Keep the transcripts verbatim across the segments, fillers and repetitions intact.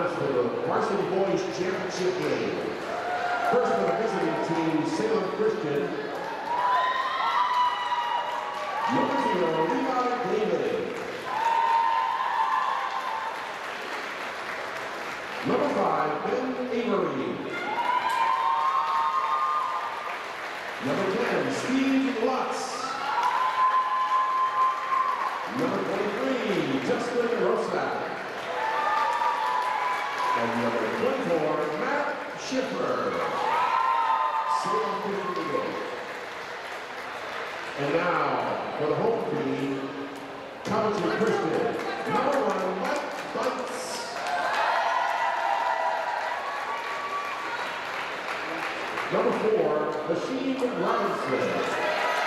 finals for the varsity boys championship game. First for the visiting team, Salem Christian. Number zero, Levi David. Number five, Ben Avery. Number ten, Steve Lutz. Number twenty-three, Justin Rosak. And number twenty-four, Matt Schiffer. Salem Christian. And now, for the home team, Coventry Christian. Number one, Mike Bunce. Number four, Machine Robinson.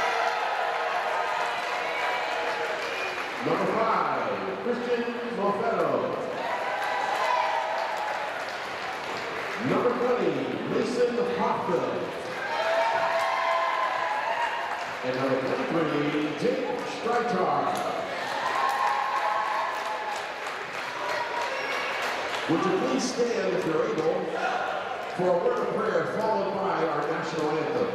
Number five, Christian Mofetto. Number twenty, Mason Hoffman. And number twenty-three, Jake Streichar. Would you please stand if you're able for a word of prayer followed by our national anthem.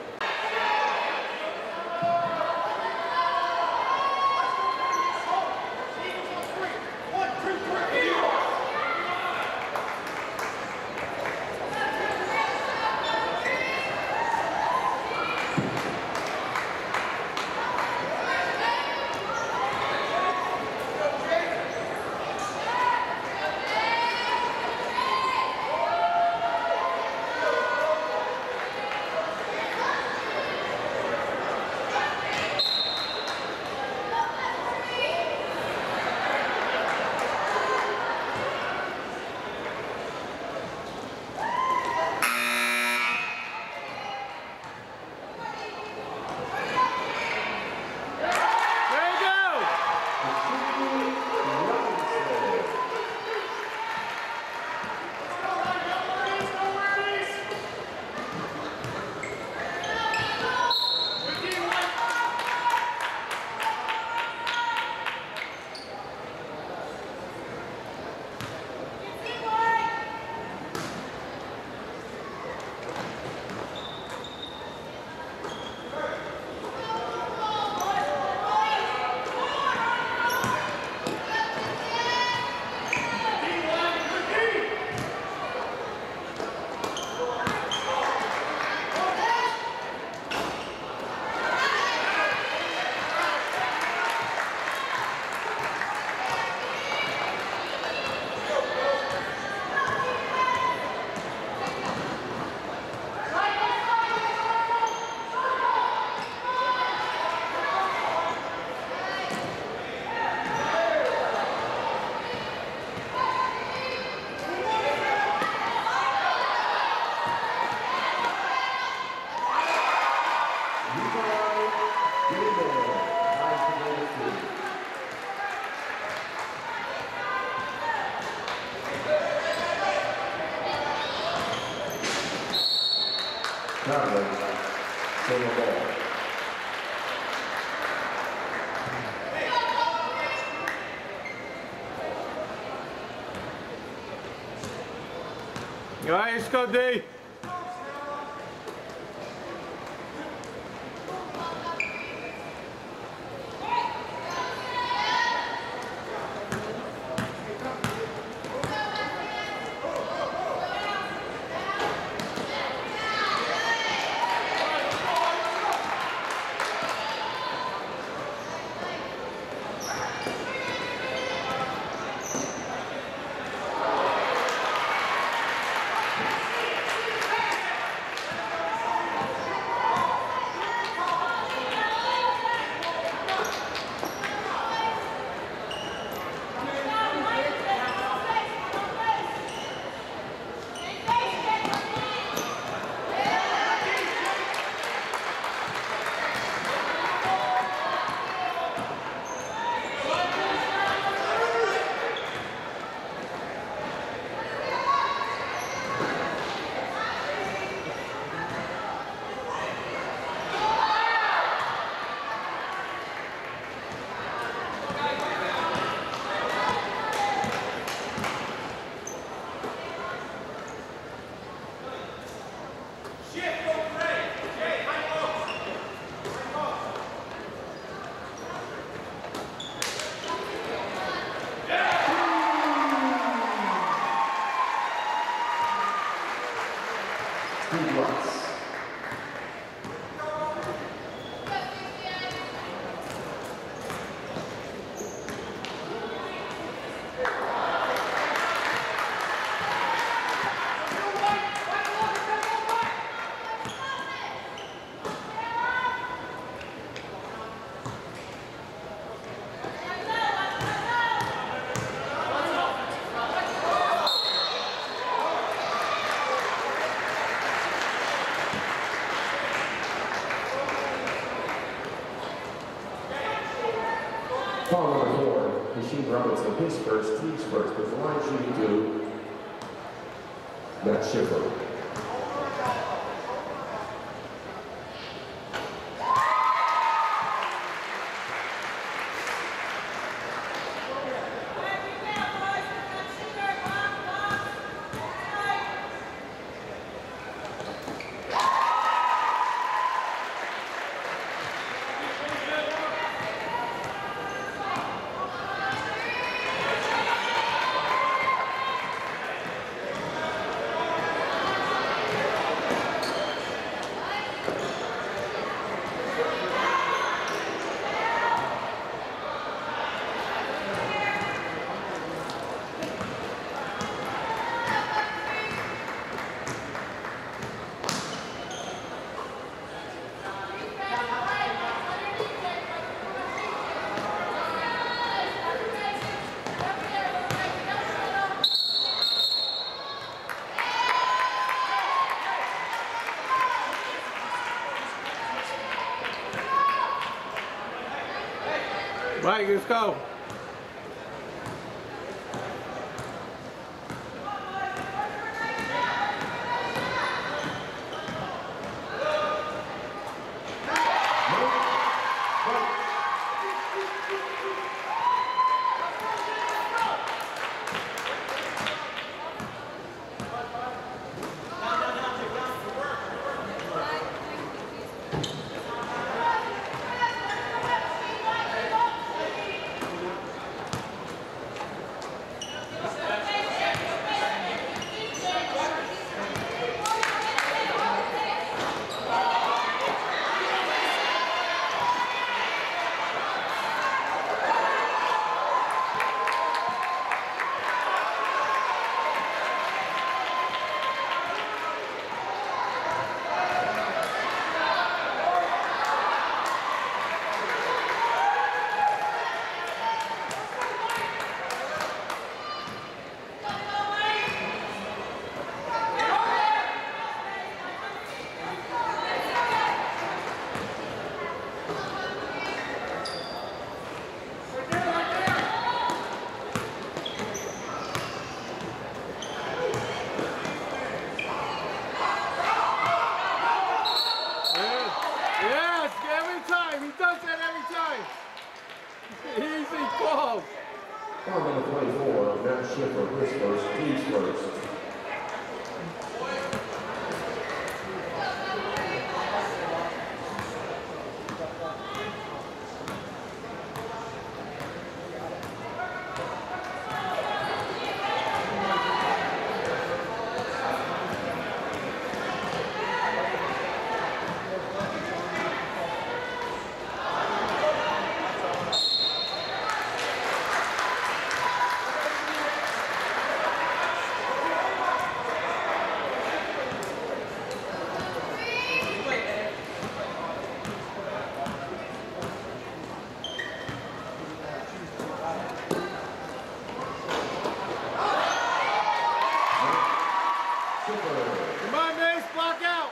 Cowboys, single ball. All right, let's go, D. Steve Robinson, his first, team's first, with the line shooting to Matt Schiffer. Right, let's go. Easy call. Foul number twenty-four, Matt Schiffer, his first, team's first. Come on, Mace, block out.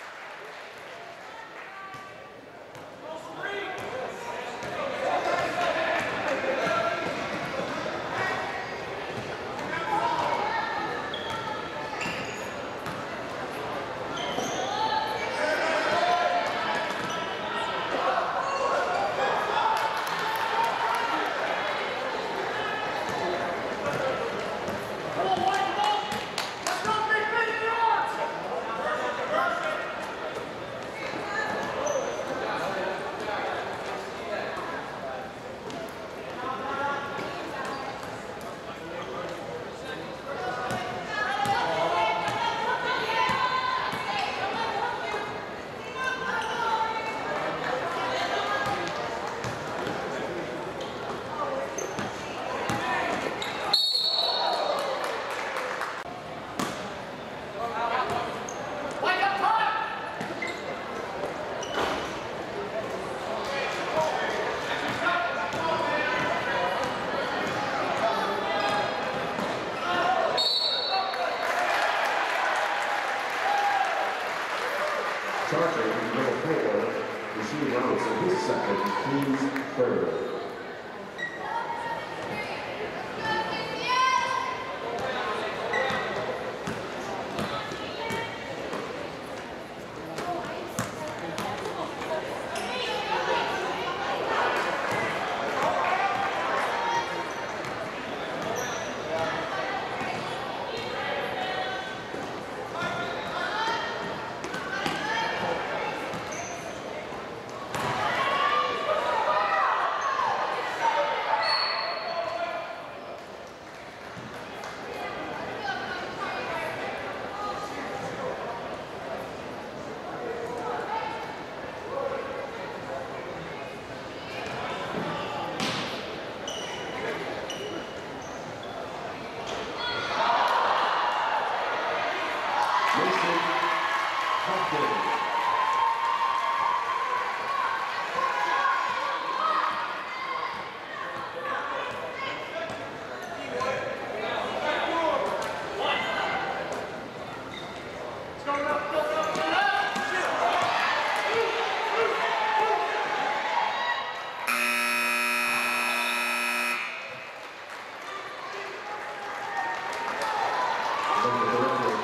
Charger, number four, Steve Robinson, his second, team's third.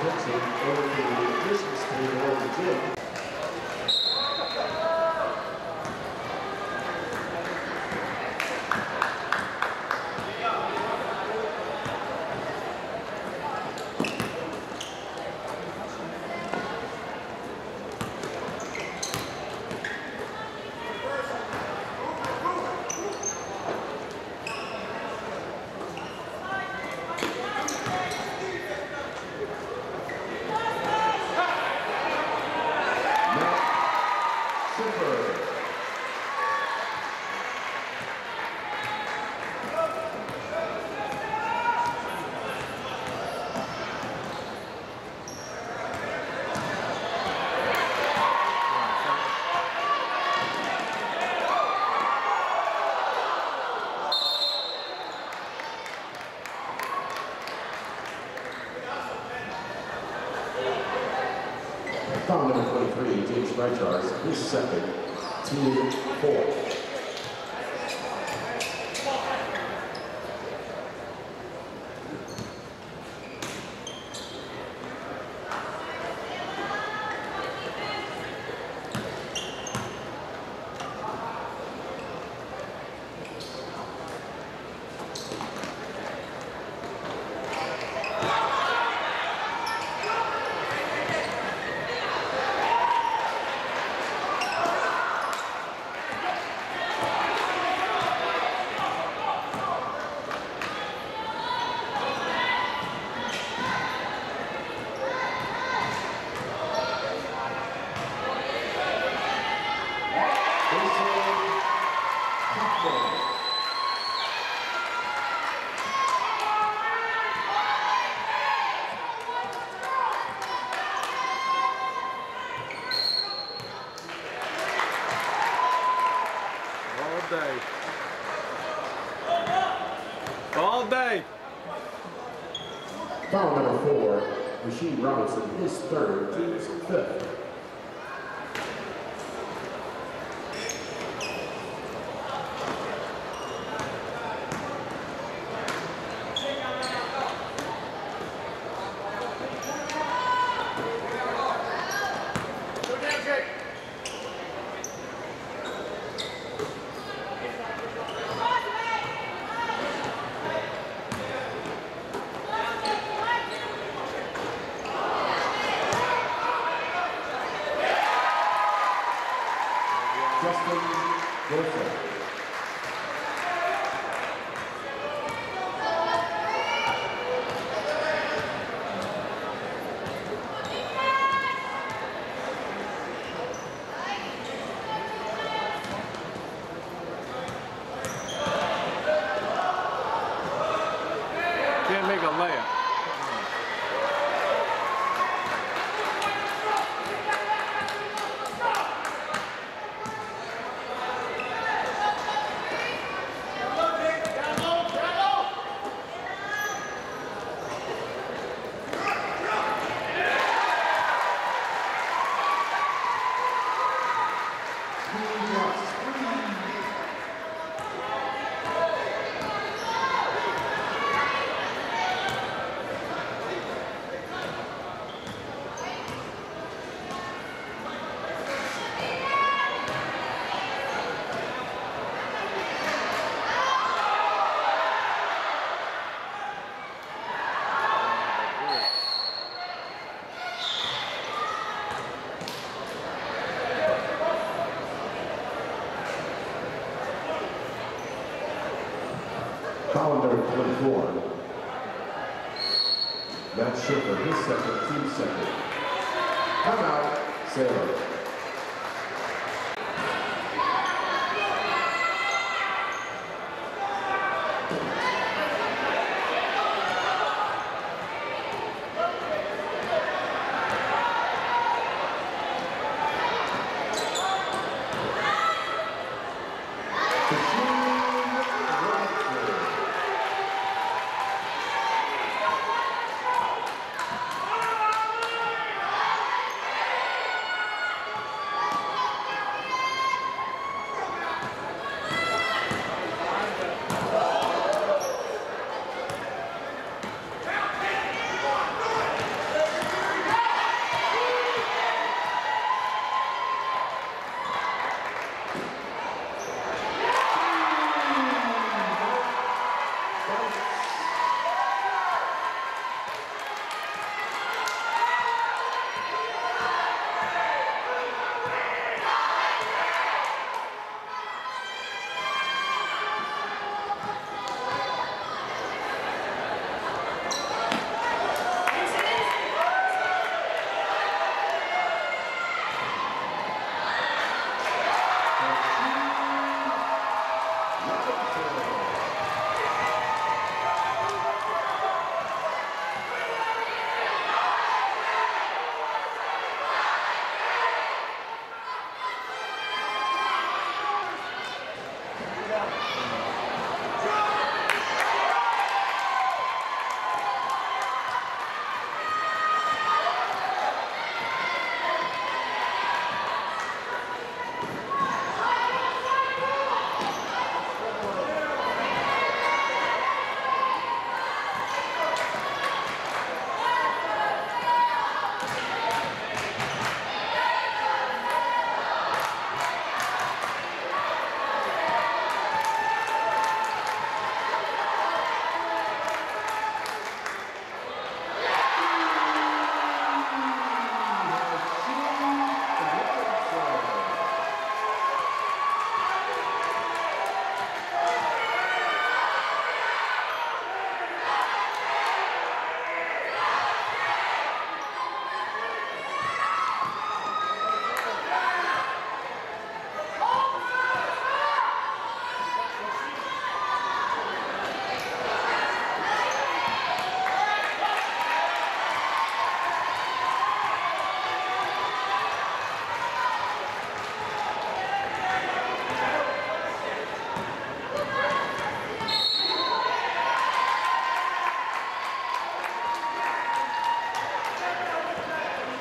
pitching over to the admissions table of the gym. Foul number twenty-three, James Reichars, his second, team four. Day. All day. Foul number four, Rasheed Robinson, his third, team's fifth. Justin Wilson. Can't make a layup. Foul number twenty-four. Matt Schiffer, his second, team second. Timeout, Salem.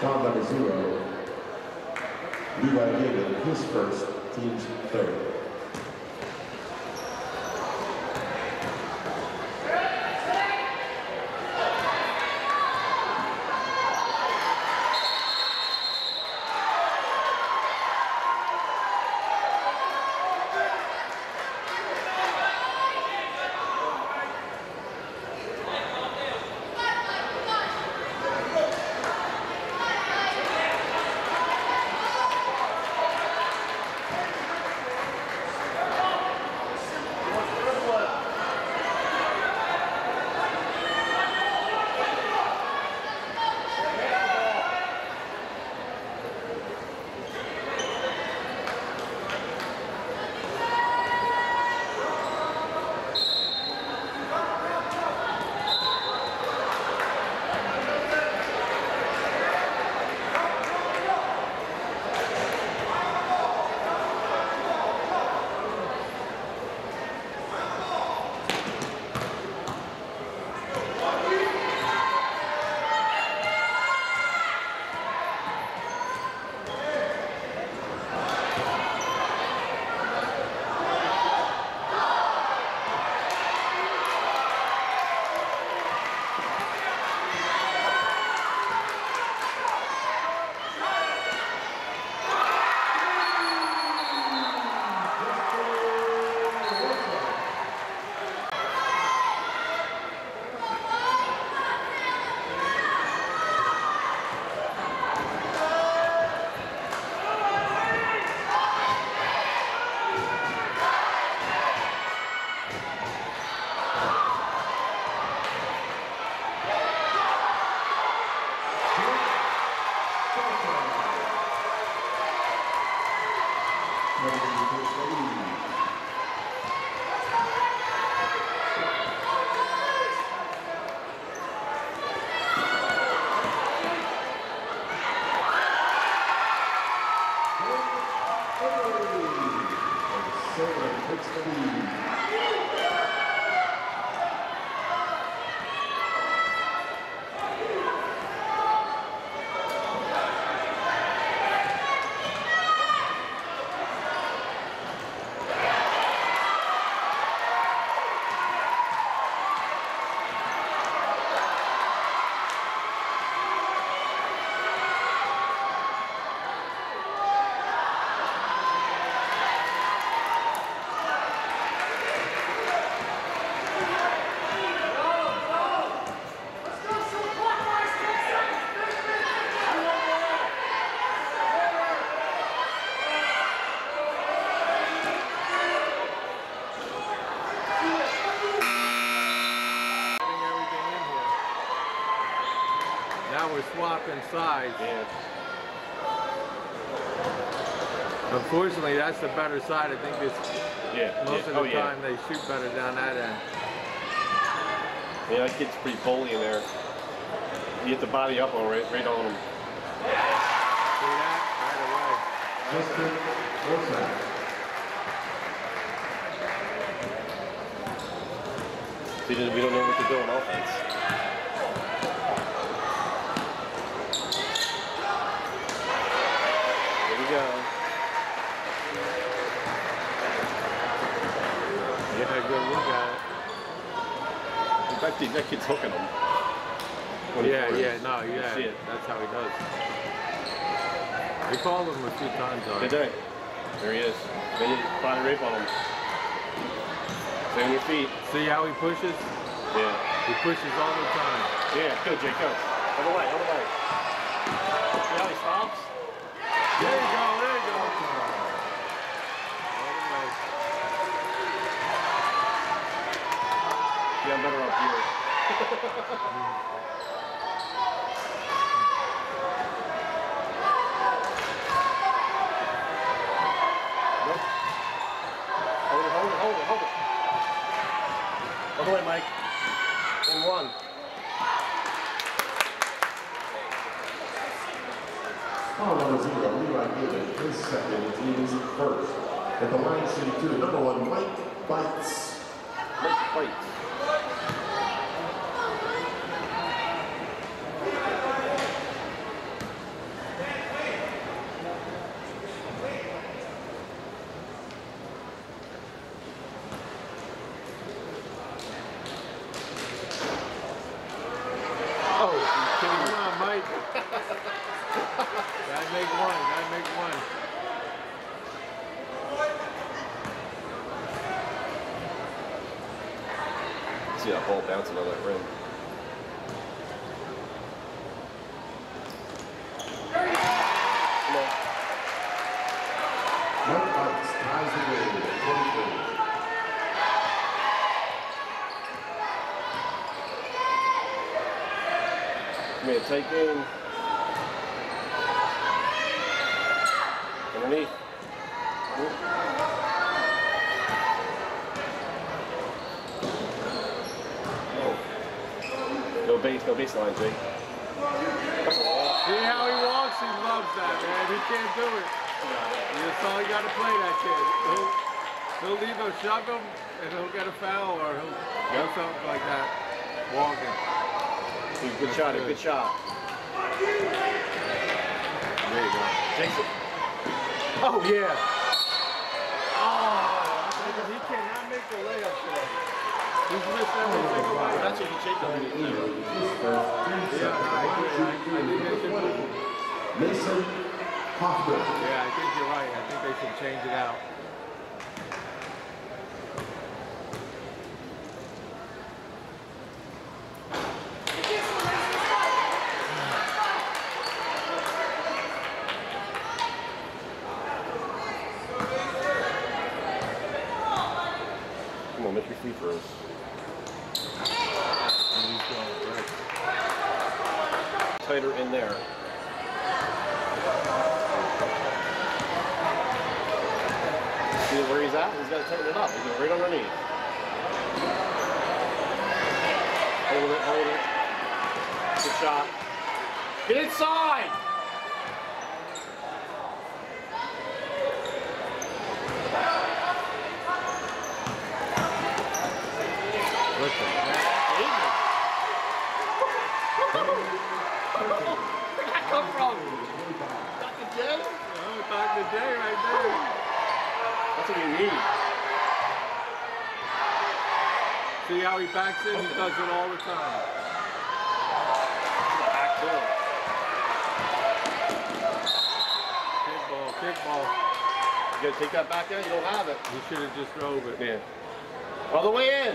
Foul number zero, Levi David, his first, team's third. Salem takes the lead. Now we're swapping sides. Yeah. Unfortunately, that's the better side. I think it's Yeah. most yeah. of the oh, time yeah. they shoot better down that end. Yeah, that kid's pretty bully in there. You get the body up on right, right on him. See that? Right away. Justin Wilson. See, we don't know what to do on offense. Here we go. Get a good look at it. That, kid, that kid's hooking him. Yeah, yeah, no, You yeah, see it. that's how he does. We called him a few times already. Good day. There he is. Then you body rape on him. Stay on your feet. See how he pushes? Yeah. He pushes all the time. Yeah, go, Jake, go. Other way, other way. See how he stops? There you go, there you go. Other way. Yeah, I'm better up here. Nope. Hold it, hold it, hold it, hold it. Other way, Mike. And one. Foul number zero, Levi David, his second, team's first. At the line, shooting two, number one, Mike Bites. Mike fights. Oh, you're kidding me. Come on, Mike. Gotta make one. Gotta make one. See that ball bouncing on that rim. Come on. Mike Marks ties the game at twenty-three. Made a tight game. Underneath. Oh. No base, no baseline, Jake. See how he walks? He loves that, man. He can't do it. That's all you got to play that kid. He'll, he'll either shove him and he'll get a foul or he'll do something like that. Walking. Good shot, a good shot. There you go. Jason. Oh, yeah. Oh, he cannot make the layup today. He's missed every single layup. That's what you Jacob needs to do. Yeah, I agree. I think they should move. Mason Hoffman. Yeah, I think you're right. I think they should change it out. Come on, make your free throws. Tighter in there. See where he's at? He's got to tighten it up. He's going right underneath. Hold it, hold it. Good shot. Get inside! What the heck? Where'd that come from? Doctor J? Oh, Doctor J right there. That's what you need. See how he backs in? He does it all the time. Back too. Kick ball, kick ball. You gotta take that back in? You don't have it. He should have just drove it. Yeah. All the way in.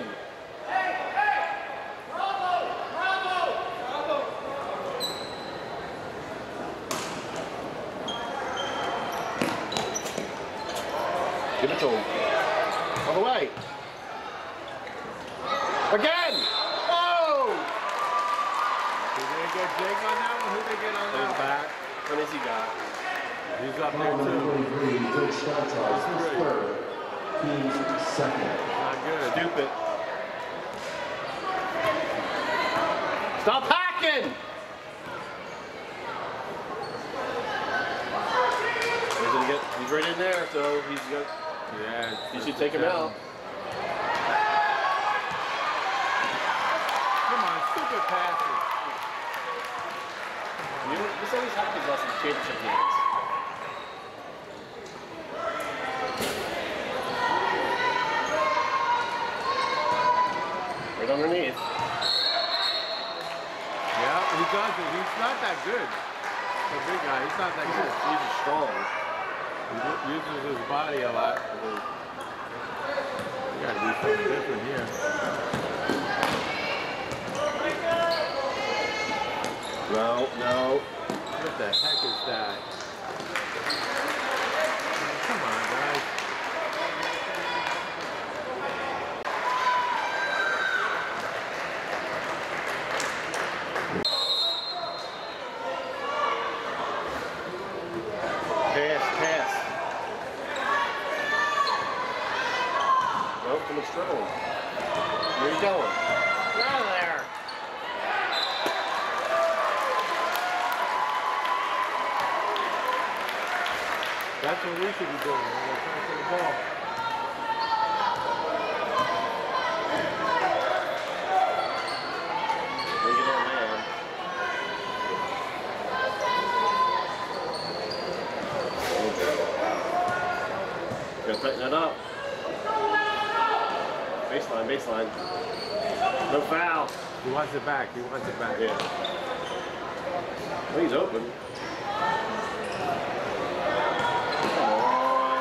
Give it to him. All the way. Again! Oh! Did they get Jake on that one? Who they get on that one? Back. What has he got? He's up there Number too. twenty-three, Jake Starchild, his third. Team's second. Not good. Stupid. Stop hacking! He's gonna get. He's right in there, so he's got. Yeah. You should take him out. Come on, stupid passes. You know, this always happens to us in championship games. Right underneath. Yeah, he does it. He's not that good. The big guy, he's not that good. He's just strong. He uses his body a lot. You gotta do something different here. No, no. What the heck is that? Come on, guys. Pass, pass. Nope, too much dribbling. Where are you going? Get out of there. That's what we should be doing when we're passing the ball. Bring it on, man. Gotta tighten that up. Baseline, baseline. No foul. He wants it back. He wants it back. Yeah. Well, he's open. Come on.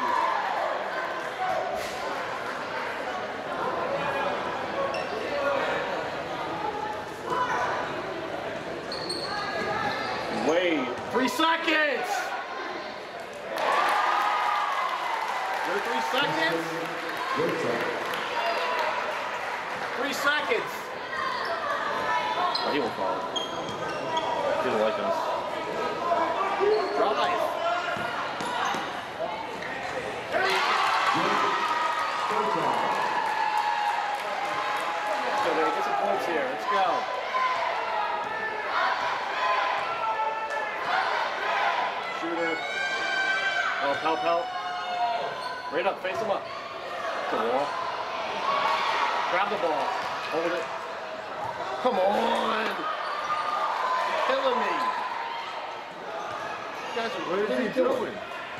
Wait. Three seconds! There three seconds? Three seconds! Oh, he won't call it. He doesn't like us. Drive! So there, get some points here. Let's go. Shooter. Help, help, help. Right up, face him up. To the wall. Grab the ball. Hold it. Come on! Killing me! You guys are, What is he doing?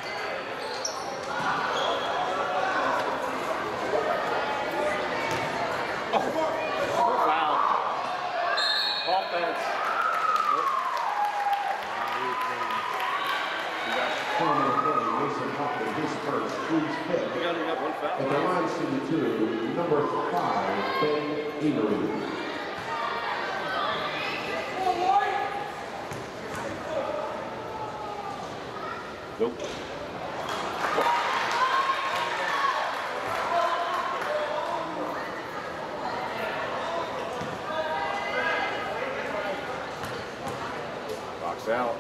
Oh, wow. Offense. Mason Hoffman, his first, Cruz fifth. We got, we got one At foul. the line, seventy-two, number five, Ben Avery. Nope. Box out.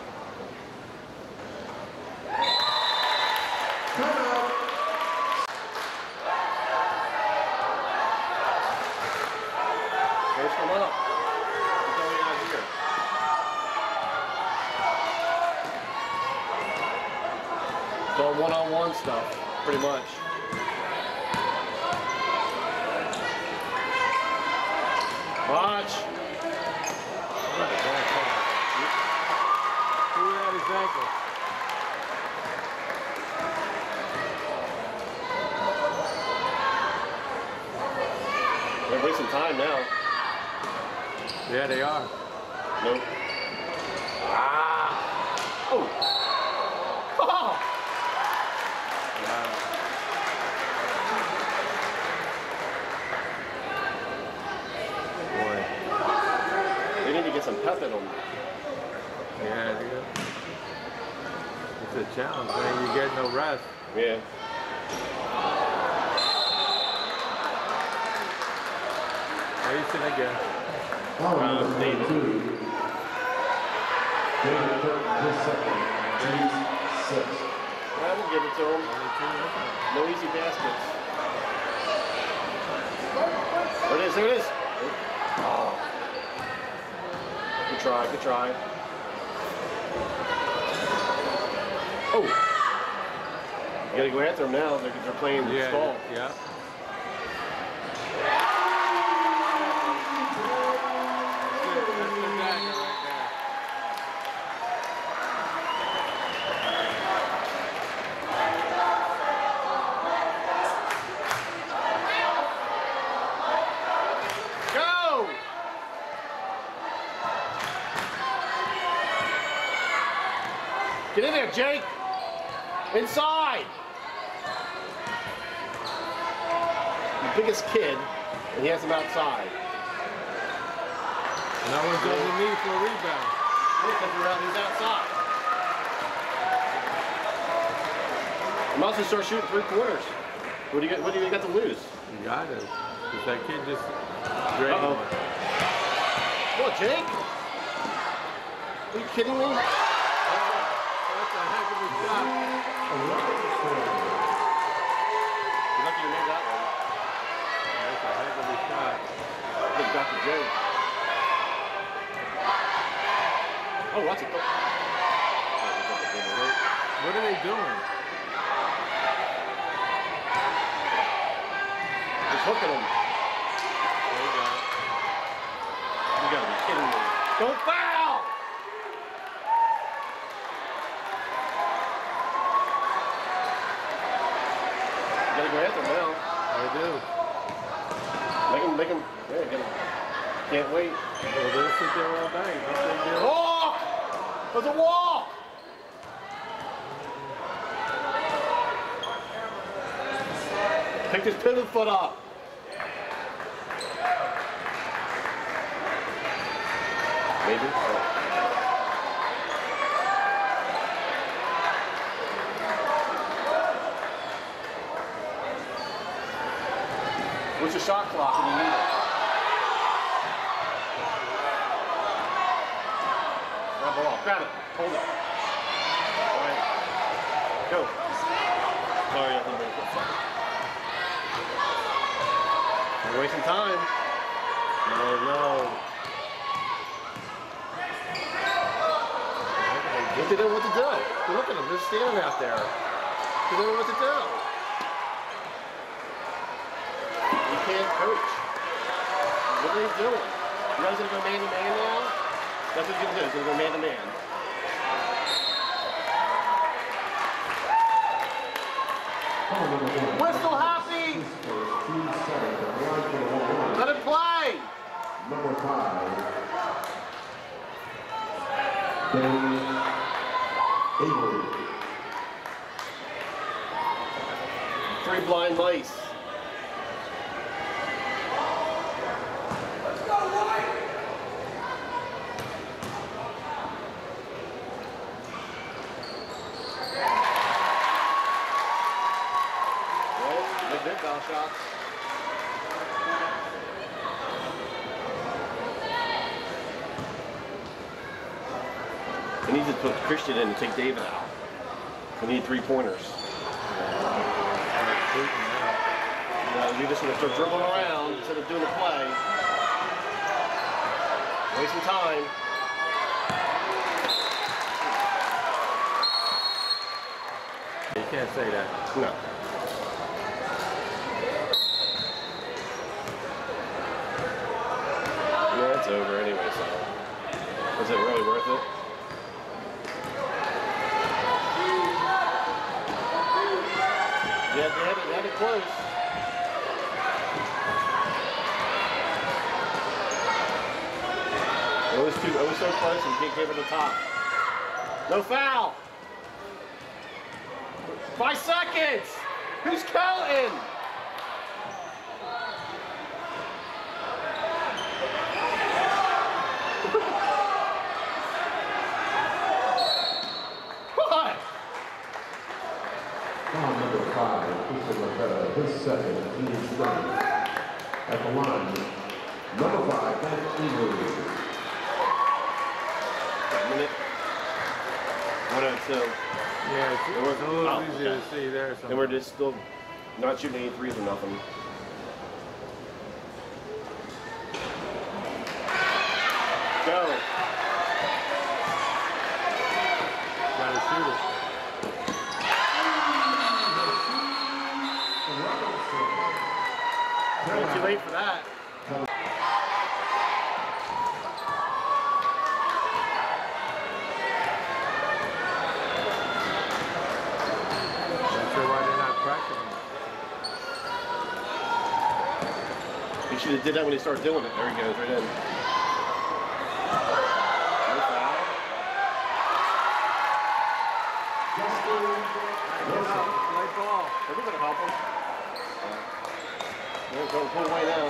First one up. What's going on here? It's all one-on-one stuff, pretty much. Watch. Who had his ankle? They're wasting time now. Yeah, they are. Nope. Ah! Oh! Oh! Wow. Boy. They need to get some pep in them. Yeah, they got- it's a challenge, man. You get no rest. Yeah. Mason again. Following Uh, David. two. David Burton, his second, James sixth. I will give it to them. No easy baskets. There it is, there it is. Oh. Good try, good try. Oh. You gotta go after them now. They're, they're playing Yeah, stall. yeah. That's the dagger right there. Go! Get in there, Jake. Inside. The biggest kid, and he has him outside. No one's underneath for a rebound. Because he's outside. You must have start shooting three quarters. What do you got? What do you got to lose? You got it. Because that kid just dragged Uh-oh. one. What, Jake? Are you kidding me? That's a heck of a shot. You're lucky you made that one. That's a heck of a shot. Look, Doctor J. Oh, that's a. What are they doing? Just hooking him. There you go. You gotta be kidding me. Don't foul! You gotta go after him now. They do. Make him, make him, yeah, get him. Can't wait. Well, they'll sit there all day. No big deal. Walk! There's a walk! Pick this pivot foot up. Maybe. What's your shot clock when you need it? Grab the ball. Grab it. Hold it. All right. Go. Sorry, I didn't make it. We're wasting time. No, no. They don't know what to do. Look at them. They're standing out there. They don't know what to do. You can't coach. What are they doing? You guys gonna go man to man now? That's what you're gonna do. You're gonna go man to man. We're still happy. Let it play. Number five. Danny Avery. Three blind mice. Big foul shots. We need to put Christian in and take David out. We need three pointers. Uh, we just want to start dribbling around instead of doing a play. Wasting time. You can't say that. No. Yeah, it's over anyway, so. Was it really worth it? Yeah, they had it, they had it close. It was too, it was so close and you can't give it the top. No foul! Five seconds! Who's counting? What? Foul number five, Christian Lafetta, his second, he is running. At the line, number five, Danny Avery. A minute. One oh two. Yeah, it's, it's a little oh, easier okay. to see there. And we're just still not shooting any threes or nothing. Go. Gotta shoot it. Not too late for that. Not sure why they're not practicing. He should have did that when he started doing it. There he goes, right in. No foul. Light ball. Everybody help him. They're going to pull away now.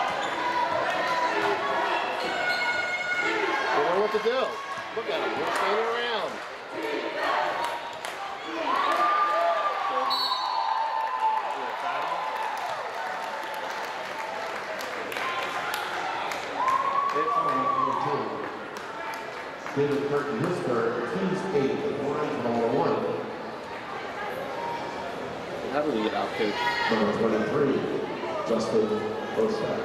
They don't know what to do. Look at them. They're standing around. David Curtin, his third, team's eight, the line ball one. How do we get out, coach? Number twenty-three, Justin Bosak.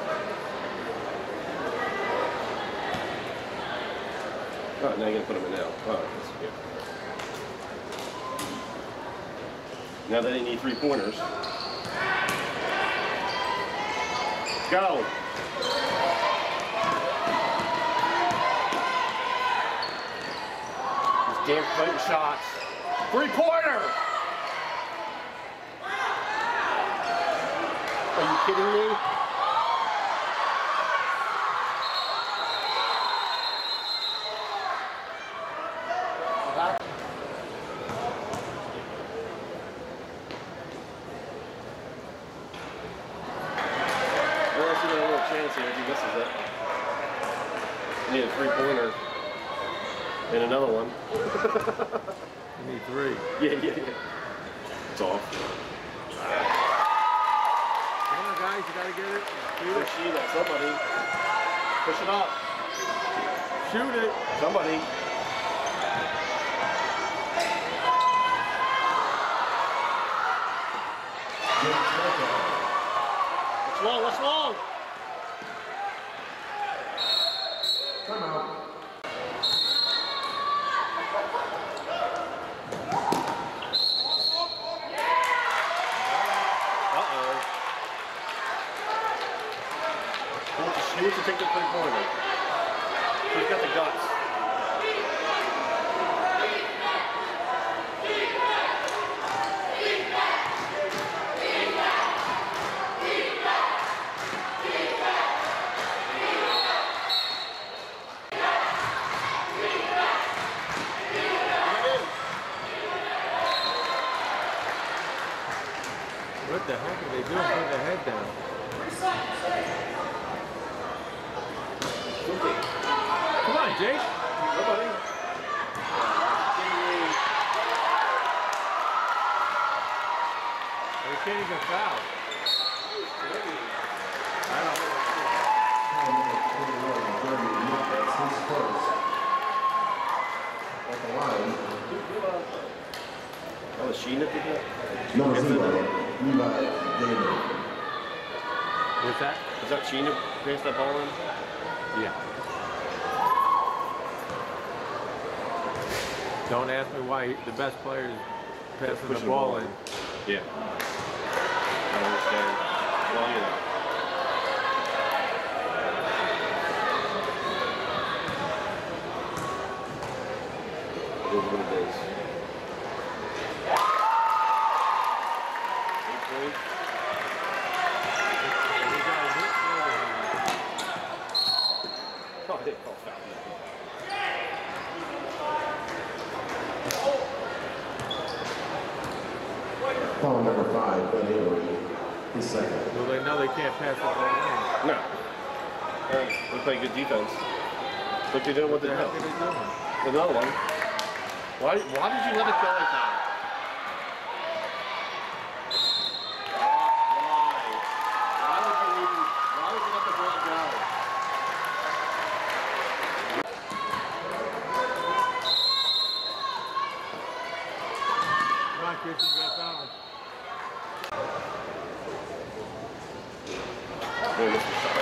Oh, now you're going to put them in now. Oh, that's good. Now that they need three pointers. Go. These damn fighting shots. Three pointer. Are you kidding me? And another one. You need three. Yeah, yeah, yeah. It's off. Come on, guys, you gotta get it. Shoot it. Shoot it. Somebody. Push it up. Shoot it. Somebody. What's long? What's long? Come out. Uh-oh. Who wants to, who wants to take the three-pointer? Who's got the guts? What the heck are they doing? Put their head down. Come on, Jake. Somebody. They can't even foul. I don't know. That's his first. At the line. Oh, is Sheena did that? Number zero, Levi David. What's that? Is that Sheena passed that ball in? Yeah. Don't ask me why the best player is passing the ball in. Yeah. I don't understand. Well, you know. It is what it is. Eight points. Oh, I didn't call foul. Foul number five, Ben Avery, his second. Well, they know they can't pass the ball in. No. Uh, they play good defense. But they're doing what What the they heck do. are they doing? Another one. Why, why did you let it go like that? Why? Why would you even, why would you let the ball go? Come on, Christian, you got foul. Boy, this is tough.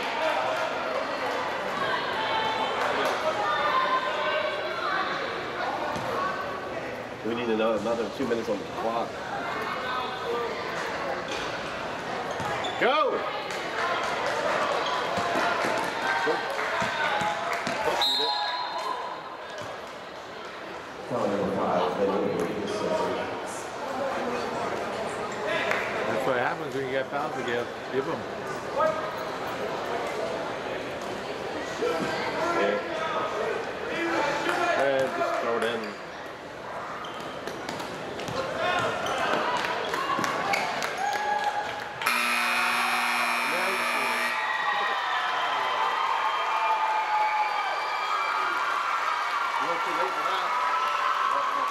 We need another, another two minutes on the clock. Go! Don't shoot it. Foul number five, Ben Avery, his second. That's what happens when you get fouls to give. Give them.